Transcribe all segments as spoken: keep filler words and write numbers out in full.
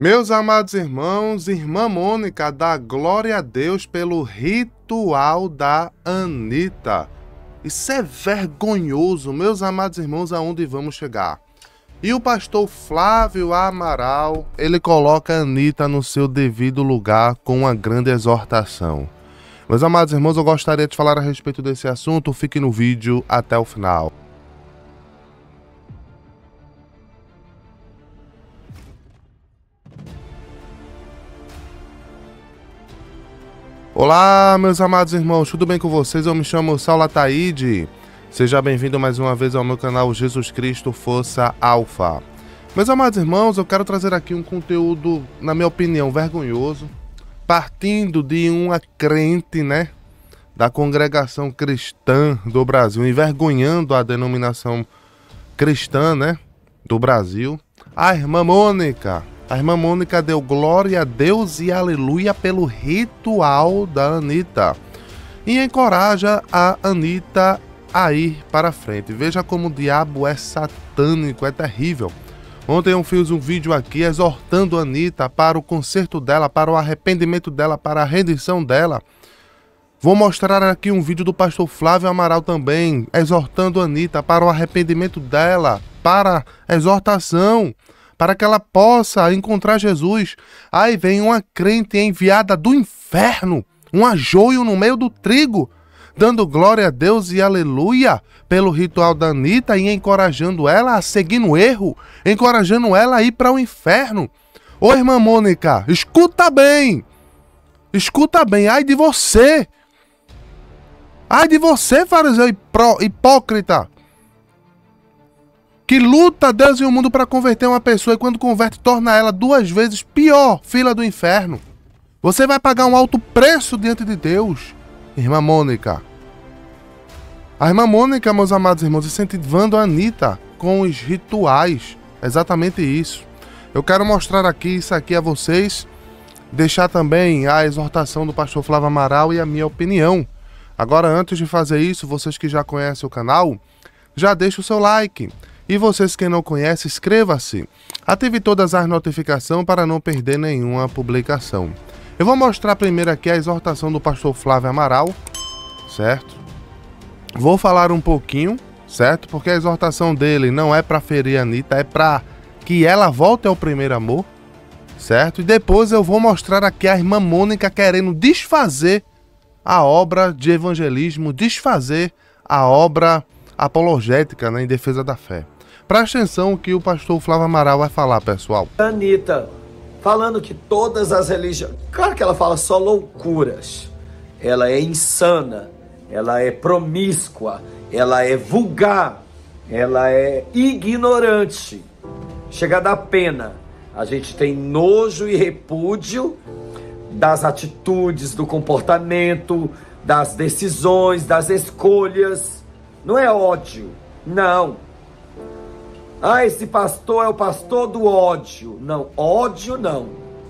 Meus amados irmãos, irmã Mônica, dá glória a Deus pelo ritual da Anitta. Isso é vergonhoso, meus amados irmãos, aonde vamos chegar. E o pastor Flávio Amaral, ele coloca a Anitta no seu devido lugar com uma grande exortação. Meus amados irmãos, eu gostaria de falar a respeito desse assunto, fique no vídeo até o final. Olá, meus amados irmãos, tudo bem com vocês? Eu me chamo Saulo Ataíde. Seja bem-vindo mais uma vez ao meu canal Jesus Cristo Força Alfa. Meus amados irmãos, eu quero trazer aqui um conteúdo, na minha opinião, vergonhoso, partindo de uma crente, né, da congregação cristã do Brasil, envergonhando a denominação cristã, né, do Brasil. A irmã Mônica. A irmã Mônica deu glória a Deus e aleluia pelo ritual da Anitta e encoraja a Anitta a ir para frente. Veja como o diabo é satânico, é terrível. Ontem eu fiz um vídeo aqui exortando a Anitta para o conserto dela, para o arrependimento dela, para a redenção dela. Vou mostrar aqui um vídeo do pastor Flávio Amaral também, exortando a Anitta para o arrependimento dela, para a exortação, para que ela possa encontrar Jesus. Aí vem uma crente enviada do inferno, um ajoio no meio do trigo, dando glória a Deus e aleluia pelo ritual da Anitta e encorajando ela a seguir no erro, encorajando ela a ir para o inferno. Ô irmã Mônica, escuta bem, escuta bem, ai de você, ai de você, fariseu hipócrita, que luta Deus e o mundo para converter uma pessoa e quando converte torna ela duas vezes pior, fila do inferno. Você vai pagar um alto preço diante de Deus, irmã Mônica. A irmã Mônica, meus amados irmãos, incentivando a Anitta com os rituais, exatamente isso. Eu quero mostrar aqui isso aqui a vocês, deixar também a exortação do pastor Flávio Amaral e a minha opinião. Agora, antes de fazer isso, vocês que já conhecem o canal, já deixa o seu like. E vocês que não conhecem, inscreva-se. Ative todas as notificações para não perder nenhuma publicação. Eu vou mostrar primeiro aqui a exortação do pastor Flávio Amaral, certo? Vou falar um pouquinho, certo? Porque a exortação dele não é para ferir a Anitta, é para que ela volte ao primeiro amor, certo? E depois eu vou mostrar aqui a irmã Mônica querendo desfazer a obra de evangelismo, desfazer a obra apologética, né, em defesa da fé. Presta atenção o que o pastor Flávio Amaral vai falar, pessoal. Anitta, falando que todas as religiões... Claro que ela fala só loucuras. Ela é insana, ela é promíscua, ela é vulgar, ela é ignorante. Chega a dar pena. A gente tem nojo e repúdio das atitudes, do comportamento, das decisões, das escolhas. Não é ódio, não. Ah, esse pastor é o pastor do ódio. Não, ódio não.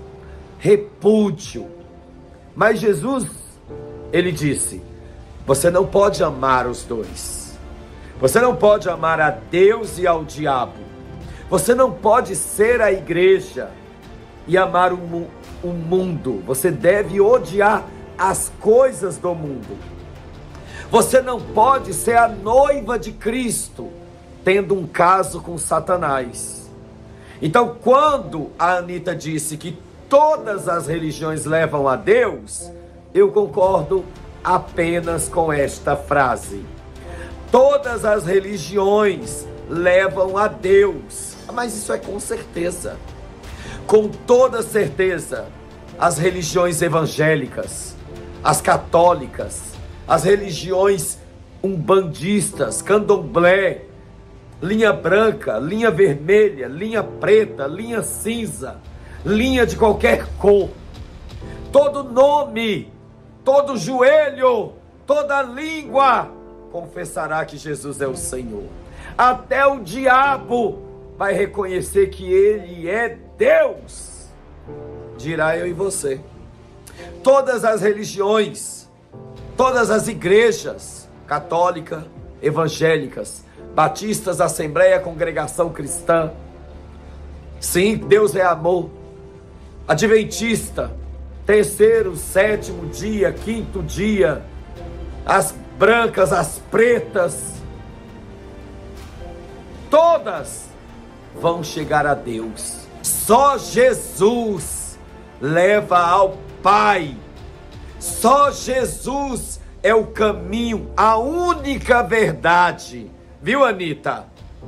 Repúdio. Mas Jesus, ele disse, você não pode amar os dois. Você não pode amar a Deus e ao diabo. Você não pode ser a igreja e amar o, mu o mundo. Você deve odiar as coisas do mundo. Você não pode ser a noiva de Cristo, tendo um caso com Satanás. Então, quando a Anitta disse que todas as religiões levam a Deus, eu concordo apenas com esta frase. Todas as religiões levam a Deus. Mas isso é com certeza. Com toda certeza, as religiões evangélicas, as católicas, as religiões umbandistas, candomblé, linha branca, linha vermelha, linha preta, linha cinza, linha de qualquer cor, todo nome, todo joelho, toda língua confessará que Jesus é o Senhor. Até o diabo vai reconhecer que ele é Deus. Dirá eu e você. Todas as religiões, todas as igrejas, católica, evangélicas, batistas, assembleia, congregação cristã, sim, Deus é amor, adventista, terceiro, sétimo dia, quinto dia, as brancas, as pretas, todas vão chegar a Deus. Só Jesus leva ao Pai. Só Jesus é o caminho, a única verdade. Viu, Anitta?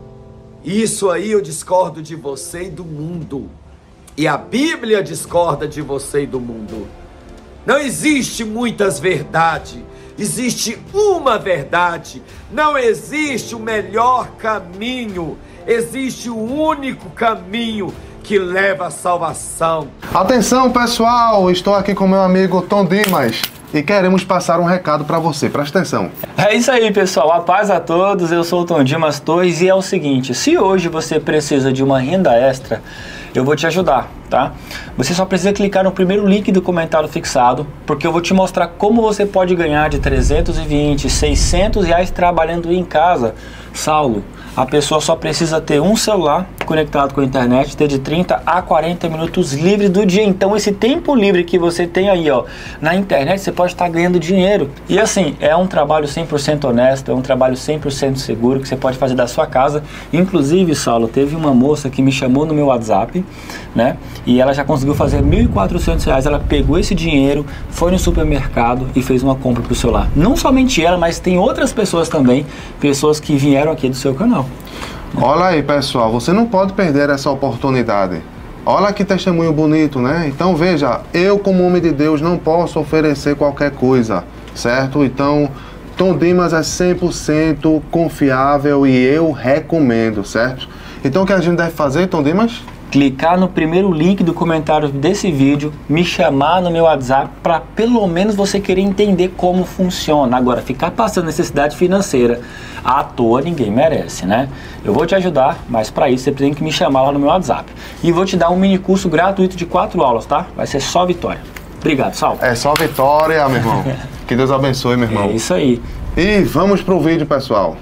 Isso aí eu discordo de você e do mundo. E a Bíblia discorda de você e do mundo. Não existe muitas verdades. Existe uma verdade. Não existe o melhor caminho. Existe o único caminho que leva à salvação. Atenção, pessoal, estou aqui com meu amigo Tom Dimas e queremos passar um recado para você. Presta atenção. É isso aí, pessoal. A paz a todos. Eu sou o Tom Dimas Torres e é o seguinte: se hoje você precisa de uma renda extra, eu vou te ajudar, tá? Você só precisa clicar no primeiro link do comentário fixado, porque eu vou te mostrar como você pode ganhar de trezentos e vinte, seiscentos reais trabalhando em casa. Saulo, a pessoa só precisa ter um celular conectado com a internet, ter de trinta a quarenta minutos livre do dia. Então esse tempo livre que você tem aí, ó, na internet, você pode estar ganhando dinheiro. E assim, é um trabalho cem por cento honesto, é um trabalho cem por cento seguro que você pode fazer da sua casa. Inclusive, Saulo, teve uma moça que me chamou no meu WhatsApp, né? E ela já conseguiu fazer mil e quatrocentos reais. Ela pegou esse dinheiro, foi no supermercado e fez uma compra pro celular. Não somente ela, mas tem outras pessoas também, pessoas que vieram aqui do seu canal. Olha aí, pessoal, você não pode perder essa oportunidade. Olha que testemunho bonito, né? Então veja, eu como homem de Deus não posso oferecer qualquer coisa, certo? Então, Tom Dimas é cem por cento confiável e eu recomendo, certo? Então o que a gente deve fazer, Tom Dimas? Clicar no primeiro link do comentário desse vídeo, me chamar no meu WhatsApp para pelo menos você querer entender como funciona. Agora, ficar passando necessidade financeira à toa ninguém merece, né? Eu vou te ajudar, mas para isso você tem que me chamar lá no meu WhatsApp. E vou te dar um mini curso gratuito de quatro aulas, tá? Vai ser só vitória. Obrigado, Saulo. É só vitória, meu irmão. Que Deus abençoe, meu irmão. É isso aí. E vamos pro vídeo, pessoal.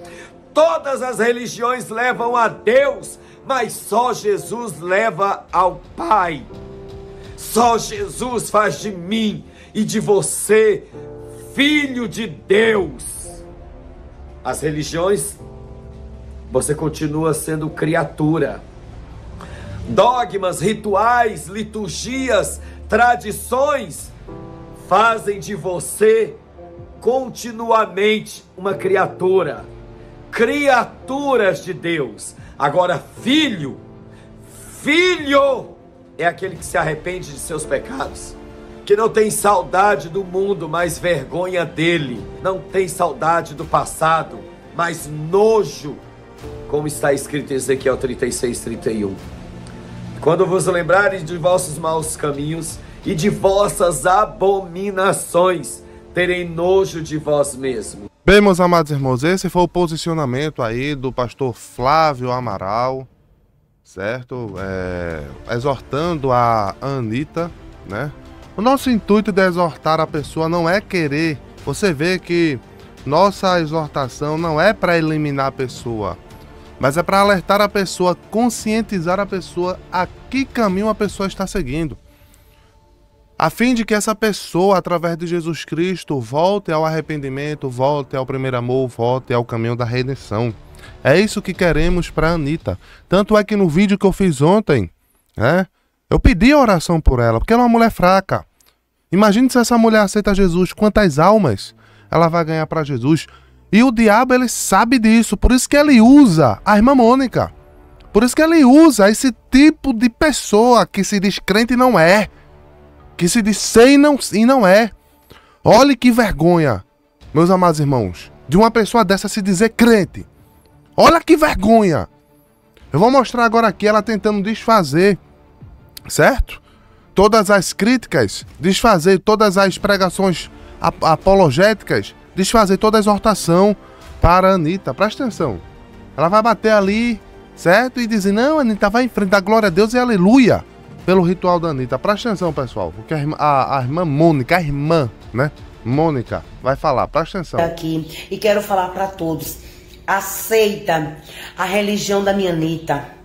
Todas as religiões levam a Deus, mas só Jesus leva ao Pai. Só Jesus faz de mim e de você filho de Deus. As religiões, você continua sendo criatura. Dogmas, rituais, liturgias, tradições fazem de você continuamente uma criatura. Criaturas de Deus. Agora, filho, filho é aquele que se arrepende de seus pecados, que não tem saudade do mundo, mas vergonha dele, não tem saudade do passado, mas nojo, como está escrito em Ezequiel trinta e seis, trinta e um. Quando vos lembrares de vossos maus caminhos e de vossas abominações, terei nojo de vós mesmos. Bem, meus amados irmãos, esse foi o posicionamento aí do pastor Flávio Amaral, certo? É, exortando a Anitta, né? O nosso intuito de exortar a pessoa não é querer. Você vê que nossa exortação não é para eliminar a pessoa, mas é para alertar a pessoa, conscientizar a pessoa a que caminho a pessoa está seguindo, a fim de que essa pessoa, através de Jesus Cristo, volte ao arrependimento, volte ao primeiro amor, volte ao caminho da redenção. É isso que queremos para a Anitta. Tanto é que no vídeo que eu fiz ontem, né, eu pedi a oração por ela, porque ela é uma mulher fraca. Imagine se essa mulher aceita Jesus, quantas almas ela vai ganhar para Jesus. E o diabo, ele sabe disso, por isso que ele usa a irmã Mônica. Por isso que ele usa esse tipo de pessoa que se diz crente e não é. Que se diz sei e não, e não é. Olhe que vergonha, meus amados irmãos, de uma pessoa dessa se dizer crente. Olha que vergonha. Eu vou mostrar agora aqui ela tentando desfazer, certo? Todas as críticas, desfazer todas as pregações ap apologéticas, desfazer toda a exortação para a Anitta. Presta atenção. Ela vai bater ali, certo? E dizer, não, Anitta, vai em frente, dá glória a Deus e aleluia pelo ritual da Anitta. Presta atenção, pessoal, porque a irmã, a, a irmã Mônica, a irmã, né? Mônica vai falar, presta atenção. Aqui, e quero falar para todos, aceita a religião da minha Anitta.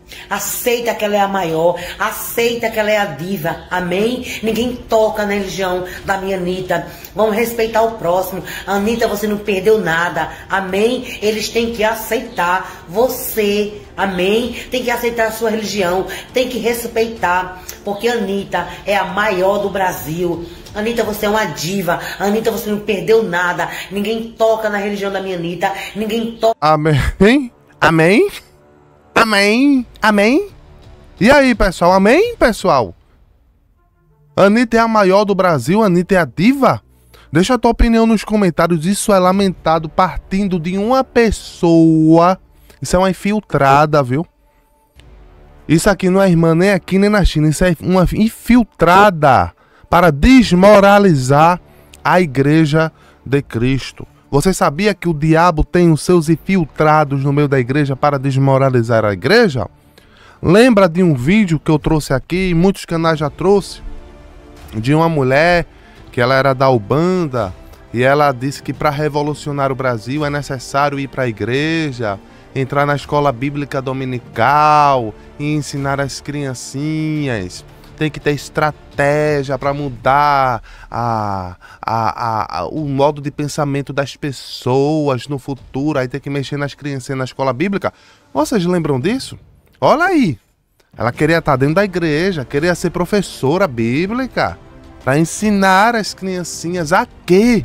Aceita que ela é a maior. Aceita que ela é a diva. Amém? Ninguém toca na religião da minha Anitta. Vamos respeitar o próximo. Anitta, você não perdeu nada. Amém? Eles têm que aceitar você. Amém? Tem que aceitar a sua religião. Tem que respeitar. Porque a Anitta é a maior do Brasil. Anitta, você é uma diva. Anitta, você não perdeu nada. Ninguém toca na religião da minha Anitta. Ninguém toca. Amém? Amém? Amém? Amém? E aí, pessoal? Amém, pessoal? Anitta é a maior do Brasil? Anitta é a diva? Deixa a tua opinião nos comentários. Isso é lamentado partindo de uma pessoa. Isso é uma infiltrada, viu? Isso aqui não é irmã nem aqui nem na China. Isso é uma infiltrada para desmoralizar a igreja de Cristo. Você sabia que o diabo tem os seus infiltrados no meio da igreja para desmoralizar a igreja? Lembra de um vídeo que eu trouxe aqui, muitos canais já trouxe, de uma mulher que ela era da Ubanda e ela disse que para revolucionar o Brasil é necessário ir para a igreja, entrar na escola bíblica dominical e ensinar as criancinhas. Tem que ter estratégia para mudar a, a, a, o modo de pensamento das pessoas no futuro. Aí tem que mexer nas crianças na escola bíblica. Vocês lembram disso? Olha aí. Ela queria estar dentro da igreja, queria ser professora bíblica para ensinar as criancinhas a quê?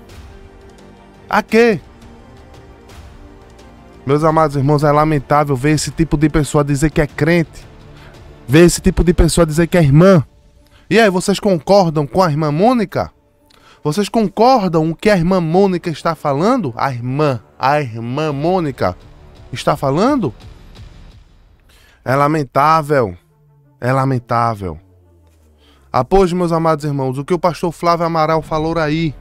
A quê? Meus amados irmãos, é lamentável ver esse tipo de pessoa dizer que é crente. Ver esse tipo de pessoa dizer que é irmã. E aí, vocês concordam com a irmã Mônica? Vocês concordam com o que a irmã Mônica está falando? A irmã, a irmã Mônica está falando? É lamentável. É lamentável. Após, meus amados irmãos, o que o pastor Flávio Amaral falou aí.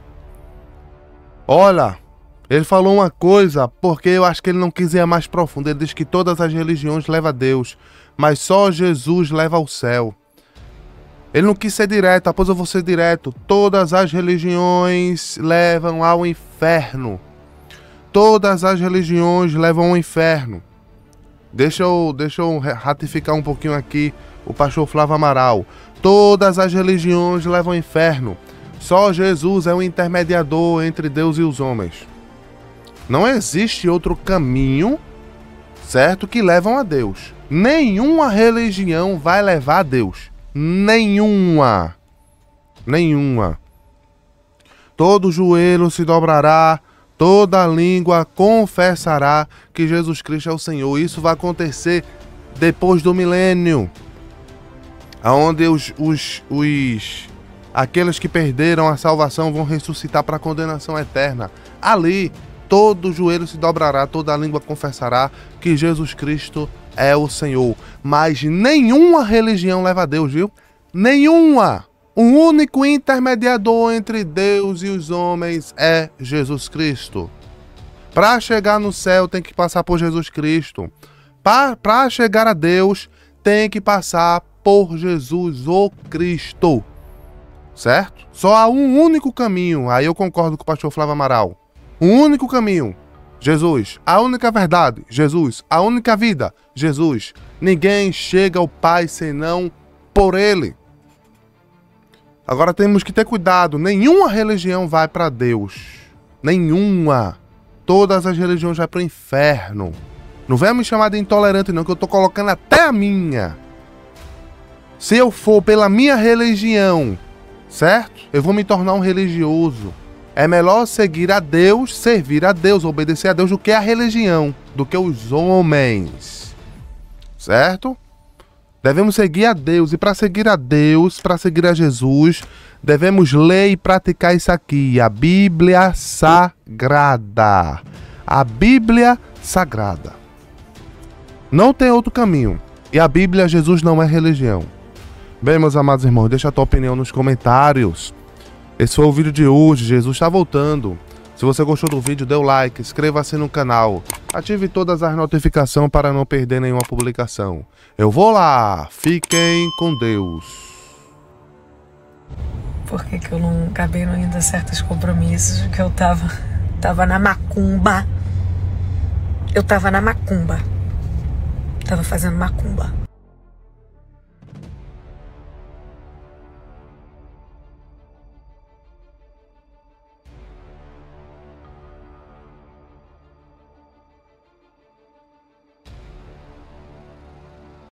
Olha, ele falou uma coisa, porque eu acho que ele não quis ir mais profundo. Ele diz que todas as religiões levam a Deus, mas só Jesus leva ao céu. Ele não quis ser direto, após eu vou ser direto. Todas as religiões levam ao inferno. Todas as religiões levam ao inferno. Deixa eu, deixa eu ratificar um pouquinho aqui o pastor Flávio Amaral. Todas as religiões levam ao inferno. Só Jesus é o intermediador entre Deus e os homens. Não existe outro caminho, certo, que levam a Deus. Nenhuma religião vai levar a Deus. Nenhuma. Nenhuma. Todo joelho se dobrará, toda língua confessará que Jesus Cristo é o Senhor. Isso vai acontecer depois do milênio, onde os, os, os aqueles que perderam a salvação vão ressuscitar para a condenação eterna. Ali, todo joelho se dobrará, toda língua confessará que Jesus Cristo é o Senhor. Mas nenhuma religião leva a Deus, viu? Nenhuma! O único intermediador entre Deus e os homens é Jesus Cristo. Para chegar no céu tem que passar por Jesus Cristo. Para chegar a Deus tem que passar por Jesus o Cristo. Certo? Só há um único caminho. Aí eu concordo com o pastor Flávio Amaral. Um único caminho, Jesus. A única verdade, Jesus. A única vida, Jesus. Ninguém chega ao Pai senão por Ele. Agora temos que ter cuidado. Nenhuma religião vai para Deus. Nenhuma. Todas as religiões vão para o inferno. Não venha me chamar de intolerante não, que eu estou colocando até a minha. Se eu for pela minha religião, certo? Eu vou me tornar um religioso. É melhor seguir a Deus, servir a Deus, obedecer a Deus do que a religião, do que os homens. Certo? Devemos seguir a Deus. E para seguir a Deus, para seguir a Jesus, devemos ler e praticar isso aqui. A Bíblia Sagrada. A Bíblia Sagrada. Não tem outro caminho. E a Bíblia, Jesus não é religião. Bem, meus amados irmãos, deixa a tua opinião nos comentários. Esse foi o vídeo de hoje. Jesus está voltando. Se você gostou do vídeo, dê o like, inscreva-se no canal, ative todas as notificações para não perder nenhuma publicação. Eu vou lá, fiquem com Deus. Por que que eu não acabei não indo a certos compromissos? Que eu tava, tava na macumba. Eu tava na macumba. Tava fazendo macumba.